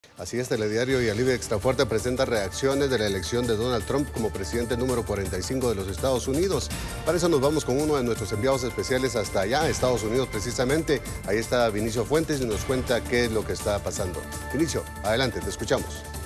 Así es, Telediario y Alive Extrafuerte presenta reacciones de la elección de Donald Trump como presidente número 45 de los Estados Unidos. Para eso nos vamos con uno de nuestros enviados especiales hasta allá, Estados Unidos precisamente. Ahí está Vinicio Fuentes y nos cuenta qué es lo que está pasando. Vinicio, adelante, te escuchamos.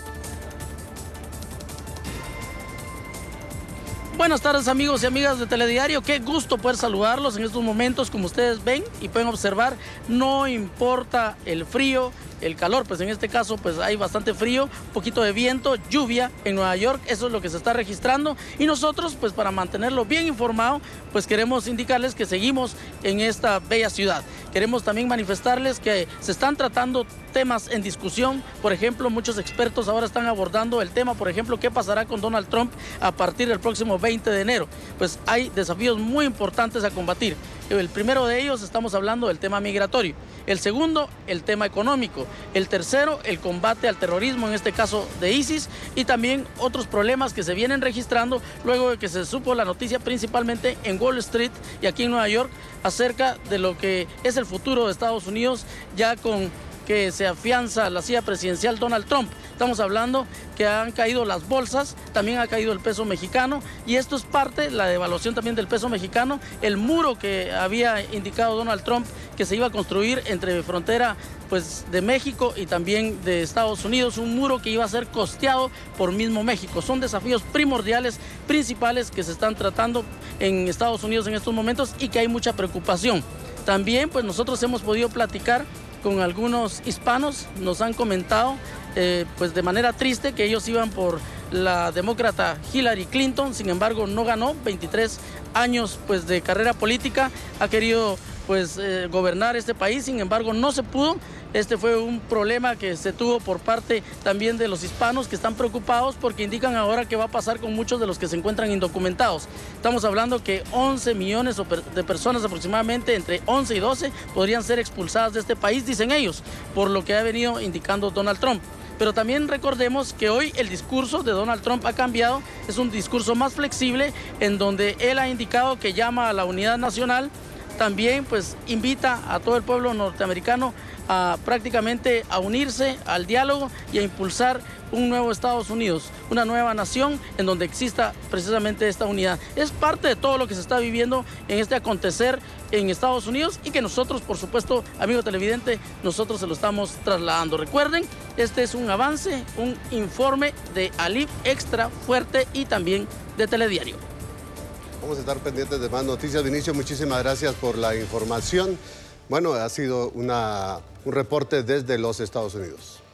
Buenas tardes, amigos y amigas de Telediario, qué gusto poder saludarlos en estos momentos. Como ustedes ven y pueden observar, no importa el frío, el calor, pues en este caso pues hay bastante frío, un poquito de viento, lluvia en Nueva York, eso es lo que se está registrando, y nosotros pues para mantenerlo bien informado pues queremos indicarles que seguimos en esta bella ciudad. Queremos también manifestarles que se están tratando temas en discusión. Por ejemplo, muchos expertos ahora están abordando el tema, por ejemplo, qué pasará con Donald Trump a partir del próximo 20 de enero. Pues hay desafíos muy importantes a combatir. El primero de ellos, estamos hablando del tema migratorio. El segundo, el tema económico. El tercero, el combate al terrorismo, en este caso de ISIS, y también otros problemas que se vienen registrando luego de que se supo la noticia principalmente en Wall Street y aquí en Nueva York acerca de lo que es el futuro de Estados Unidos ya con que se afianza la silla presidencial Donald Trump. Estamos hablando que han caído las bolsas, también ha caído el peso mexicano, y esto es parte, la devaluación también del peso mexicano, el muro que había indicado Donald Trump que se iba a construir entre frontera pues de México y también de Estados Unidos, un muro que iba a ser costeado por mismo México. Son desafíos primordiales, principales que se están tratando en Estados Unidos en estos momentos y que hay mucha preocupación. También pues nosotros hemos podido platicar con algunos hispanos, nos han comentado pues de manera triste que ellos iban por la demócrata Hillary Clinton, sin embargo no ganó, 23 años pues de carrera política, ha querido pues gobernar este país, sin embargo no se pudo. Este fue un problema que se tuvo por parte también de los hispanos que están preocupados porque indican ahora qué va a pasar con muchos de los que se encuentran indocumentados. Estamos hablando que 11 millones de personas aproximadamente, entre 11 y 12, podrían ser expulsadas de este país, dicen ellos, por lo que ha venido indicando Donald Trump. Pero también recordemos que hoy el discurso de Donald Trump ha cambiado, es un discurso más flexible en donde él ha indicado que llama a la unidad nacional. También pues invita a todo el pueblo norteamericano a prácticamente a unirse al diálogo y a impulsar un nuevo Estados Unidos, una nueva nación en donde exista precisamente esta unidad. Es parte de todo lo que se está viviendo en este acontecer en Estados Unidos y que nosotros, por supuesto, amigo televidente, nosotros se lo estamos trasladando. Recuerden, este es un avance, un informe de Alive Extrafuerte y también de Telediario. Vamos a estar pendientes de más noticias. Vinicio, muchísimas gracias por la información. Bueno, ha sido un reporte desde los Estados Unidos.